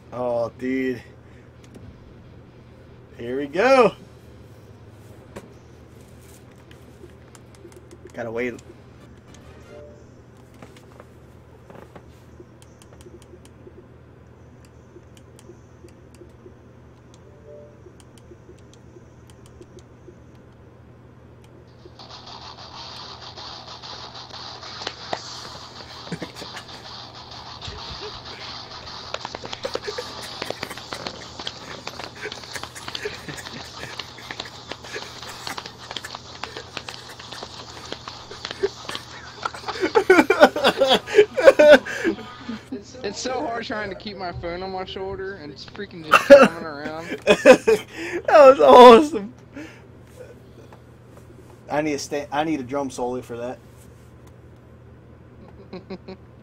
Oh, dude. Here we go. Gotta wait. It's so hard trying to keep my phone on my shoulder and it's freaking just coming around. That was awesome. I need a drum solo for that.